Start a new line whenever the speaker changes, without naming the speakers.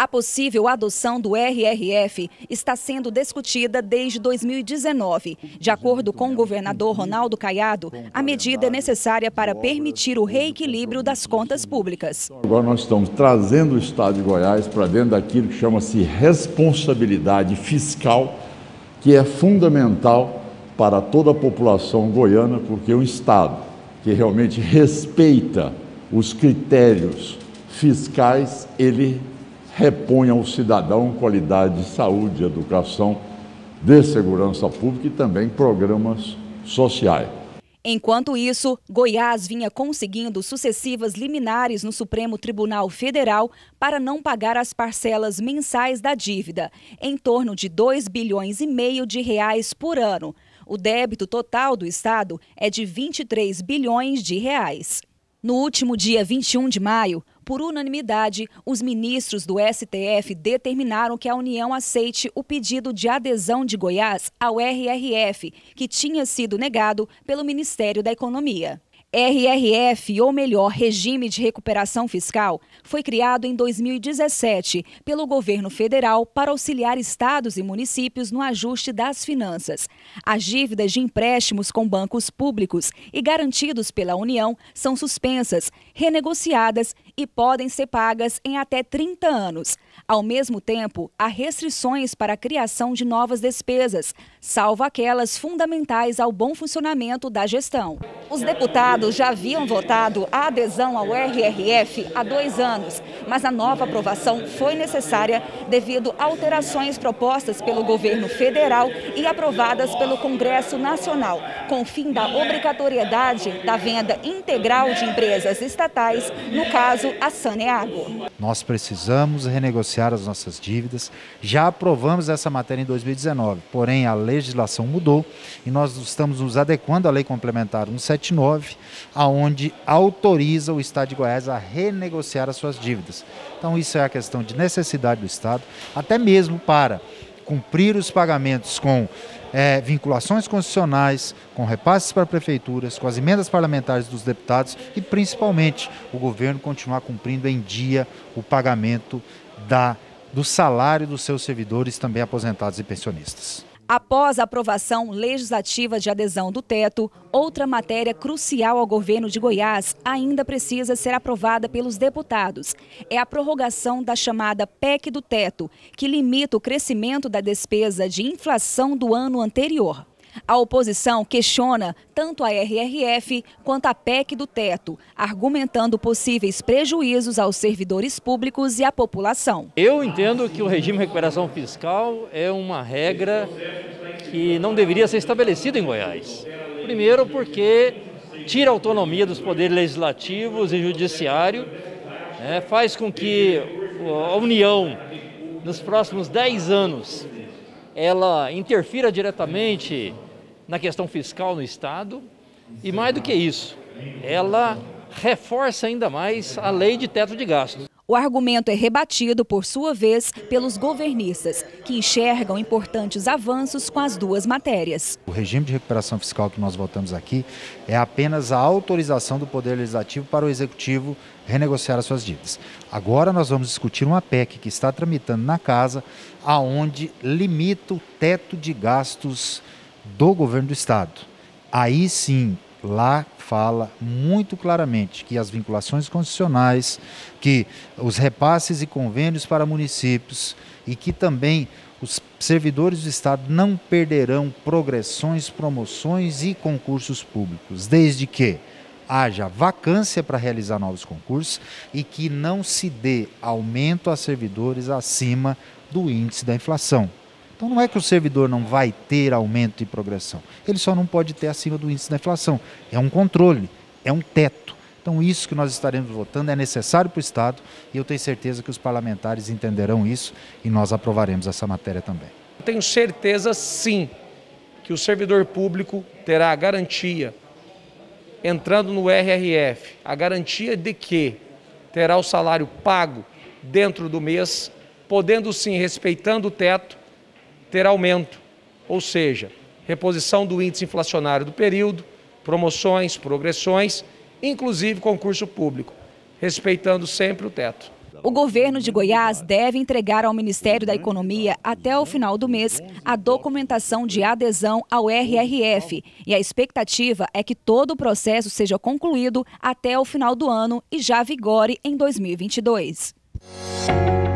A possível adoção do RRF está sendo discutida desde 2019. De acordo com o governador Ronaldo Caiado, a medida é necessária para permitir o reequilíbrio das contas públicas.
Agora nós estamos trazendo o Estado de Goiás para dentro daquilo que chama-se responsabilidade fiscal, que é fundamental para toda a população goiana, porque um Estado que realmente respeita os critérios fiscais, ele repõe ao cidadão qualidade de saúde, educação, de segurança pública e também programas sociais.
Enquanto isso, Goiás vinha conseguindo sucessivas liminares no Supremo Tribunal Federal para não pagar as parcelas mensais da dívida, em torno de 2,5 bilhões de reais por ano. O débito total do Estado é de 23 bilhões de reais. No último dia 21 de maio, por unanimidade, os ministros do STF determinaram que a União aceite o pedido de adesão de Goiás ao RRF, que tinha sido negado pelo Ministério da Economia. RRF, ou melhor, Regime de Recuperação Fiscal, foi criado em 2017 pelo governo federal para auxiliar estados e municípios no ajuste das finanças. As dívidas de empréstimos com bancos públicos e garantidos pela União são suspensas, renegociadas e podem ser pagas em até 30 anos. Ao mesmo tempo, há restrições para a criação de novas despesas, salvo aquelas fundamentais ao bom funcionamento da gestão. Os deputados já haviam votado a adesão ao RRF há 2 anos, mas a nova aprovação foi necessária devido a alterações propostas pelo governo federal e aprovadas pelo Congresso Nacional, com o fim da obrigatoriedade da venda integral de empresas estatais, no caso, a Saneago.
Nós precisamos renegociar as nossas dívidas, já aprovamos essa matéria em 2019, porém a legislação mudou e nós estamos nos adequando à Lei Complementar 179, aonde autoriza o Estado de Goiás a renegociar as suas dívidas. Então isso é a questão de necessidade do Estado, até mesmo para cumprir os pagamentos com vinculações constitucionais, com repasses para prefeituras, com as emendas parlamentares dos deputados e principalmente o governo continuar cumprindo em dia o pagamento do salário dos seus servidores, também aposentados e pensionistas.
Após a aprovação legislativa de adesão do teto, outra matéria crucial ao governo de Goiás ainda precisa ser aprovada pelos deputados. É a prorrogação da chamada PEC do teto, que limita o crescimento da despesa de inflação do ano anterior. A oposição questiona tanto a RRF quanto a PEC do teto, argumentando possíveis prejuízos aos servidores públicos e à população.
Eu entendo que o regime de recuperação fiscal é uma regra que não deveria ser estabelecida em Goiás. Primeiro porque tira a autonomia dos poderes legislativos e judiciário, faz com que a União, nos próximos 10 anos, ela interfira diretamente na questão fiscal no Estado e, mais do que isso, ela reforça ainda mais a lei de teto de gastos.
O argumento é rebatido, por sua vez, pelos governistas, que enxergam importantes avanços com as duas matérias.
O regime de recuperação fiscal que nós votamos aqui é apenas a autorização do Poder Legislativo para o Executivo renegociar as suas dívidas. Agora nós vamos discutir uma PEC que está tramitando na casa, aonde limita o teto de gastos do governo do Estado. Aí sim, lá fala muito claramente que as vinculações constitucionais, que os repasses e convênios para municípios e que também os servidores do Estado não perderão progressões, promoções e concursos públicos, desde que haja vacância para realizar novos concursos e que não se dê aumento a servidores acima do índice da inflação. Então não é que o servidor não vai ter aumento e progressão, ele só não pode ter acima do índice da inflação. É um controle, é um teto. Então isso que nós estaremos votando é necessário para o Estado e eu tenho certeza que os parlamentares entenderão isso e nós aprovaremos essa matéria também.
Eu tenho certeza sim que o servidor público terá a garantia, entrando no RRF, a garantia de que terá o salário pago dentro do mês, podendo sim, respeitando o teto, ter aumento, ou seja, reposição do índice inflacionário do período, promoções, progressões, inclusive concurso público, respeitando sempre o teto.
O governo de Goiás deve entregar ao Ministério da Economia, até o final do mês, a documentação de adesão ao RRF. E a expectativa é que todo o processo seja concluído até o final do ano e já vigore em 2022.